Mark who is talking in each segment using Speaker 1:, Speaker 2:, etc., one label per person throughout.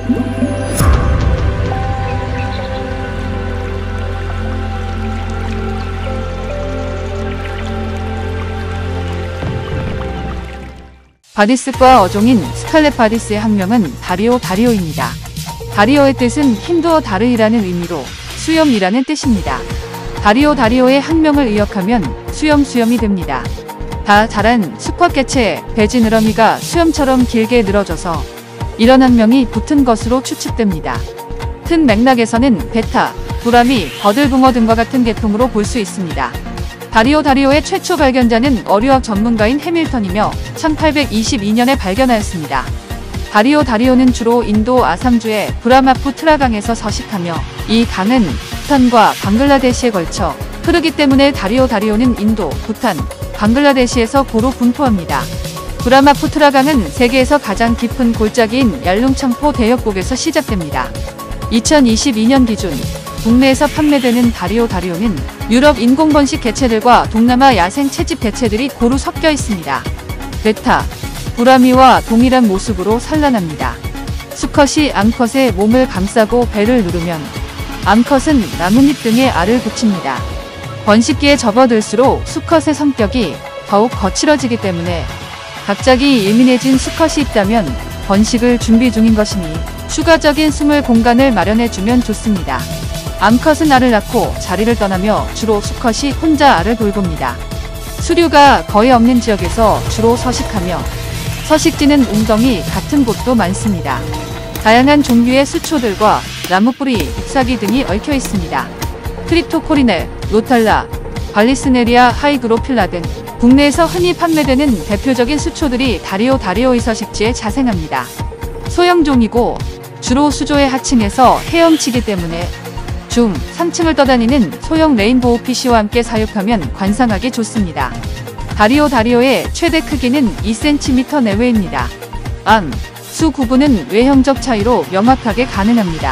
Speaker 1: 바디스과 어종인 스칼렛 바디스의 학명은 다리오입니다. 다리오의 뜻은 힌두어 다르이라는 의미로 수염이라는 뜻입니다. 다리오의 학명을 의역하면 수염이 됩니다. 다 자란 수컷 개체의 배지느러미가 수염처럼 길게 늘어져서 이런 학명이 붙은 것으로 추측됩니다. 큰 맥락에서는 베타, 부라미, 버들붕어 등과 같은 계통으로 볼 수 있습니다. 다리오의 최초 발견자는 어류학 전문가인 해밀턴이며 1822년에 발견하였습니다. 다리오는 주로 인도 아삼주의 브라마푸트라 강에서 서식하며 이 강은 부탄과 방글라데시에 걸쳐 흐르기 때문에 다리오는 인도, 부탄, 방글라데시에서 고루 분포합니다. 브라마푸트라 강은 세계에서 가장 깊은 골짜기인 얄룽창포 대역곡에서 시작됩니다. 2022년 기준 국내에서 판매되는 다리오는 유럽 인공번식 개체들과 동남아 야생 채집 개체들이 고루 섞여 있습니다. 베타, 부라미와 동일한 모습으로 산란합니다. 수컷이 암컷의 몸을 감싸고 배를 누르면 암컷은 나뭇잎 등에 알을 붙입니다. 번식기에 접어들수록 수컷의 성격이 더욱 거칠어지기 때문에 갑자기 예민해진 수컷이 있다면 번식을 준비 중인 것이니 추가적인 숨을 공간을 마련해주면 좋습니다. 암컷은 알을 낳고 자리를 떠나며 주로 수컷이 혼자 알을 돌봅니다. 수류가 거의 없는 지역에서 주로 서식하며 서식지는 웅덩이 같은 곳도 많습니다. 다양한 종류의 수초들과 나무뿌리, 잎사귀 등이 얽혀 있습니다. 크립토코리넬, 로탈라, 발리스네리아 하이그로필라 등 국내에서 흔히 판매되는 대표적인 수초들이 다리오의 서식지에 자생합니다. 소형종이고 주로 수조의 하층에서 헤엄치기 때문에 중, 3층을 떠다니는 소형 레인보우 피쉬와 함께 사육하면 관상하기 좋습니다. 다리오의 최대 크기는 2cm 내외입니다. 암, 수 구분은 외형적 차이로 명확하게 가능합니다.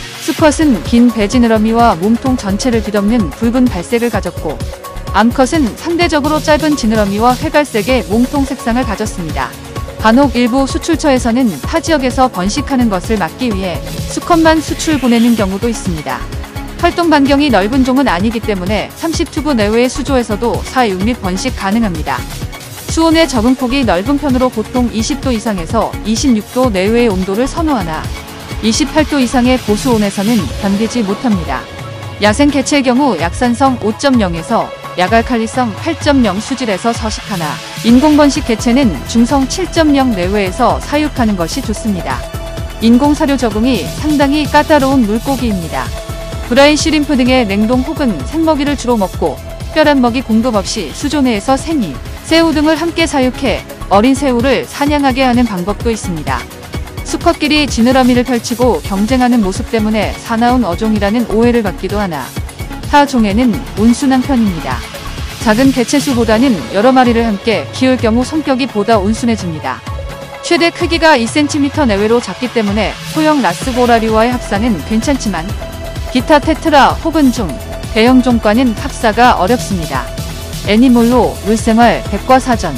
Speaker 1: 수컷은 긴 배지느러미와 몸통 전체를 뒤덮는 붉은 발색을 가졌고 암컷은 상대적으로 짧은 지느러미와 회갈색의 몸통 색상을 가졌습니다. 간혹 일부 수출처에서는 타 지역에서 번식하는 것을 막기 위해 수컷만 수출 보내는 경우도 있습니다. 활동 반경이 넓은 종은 아니기 때문에 30튜브 내외의 수조에서도 사육 및 번식 가능합니다. 수온의 적응폭이 넓은 편으로 보통 20도 이상에서 26도 내외의 온도를 선호하나 28도 이상의 고수온에서는 견디지 못합니다. 야생 개체의 경우 약산성 5.0에서 약알칼리성 8.0 수질에서 서식하나 인공번식 개체는 중성 7.0 내외에서 사육하는 것이 좋습니다. 인공사료 적응이 상당히 까다로운 물고기입니다. 브라인 쉬림프 등의 냉동 혹은 생먹이를 주로 먹고 특별한 먹이 공급 없이 수조 내에서 생이, 새우 등을 함께 사육해 어린 새우를 사냥하게 하는 방법도 있습니다. 수컷끼리 지느러미를 펼치고 경쟁하는 모습 때문에 사나운 어종이라는 오해를 받기도 하나 타 종에는 온순한 편입니다. 작은 개체수보다는 여러 마리를 함께 키울 경우 성격이 보다 온순해집니다. 최대 크기가 2cm 내외로 작기 때문에 소형 라스보라리와의 합사는 괜찮지만 기타 테트라 혹은 중, 대형 종과는 합사가 어렵습니다. 애니몰로 물생활 백과사전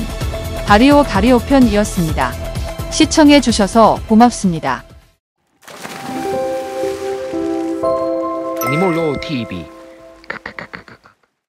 Speaker 1: 다리오 편이었습니다. 시청해주셔서 고맙습니다.
Speaker 2: 애니몰로 TV